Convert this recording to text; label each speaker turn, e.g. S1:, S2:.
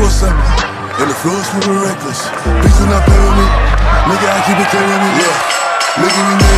S1: 24/7. And the floor's moving reckless. Bitch, do not play with me. Nigga, I keep it clear with me. Yeah. Look at me,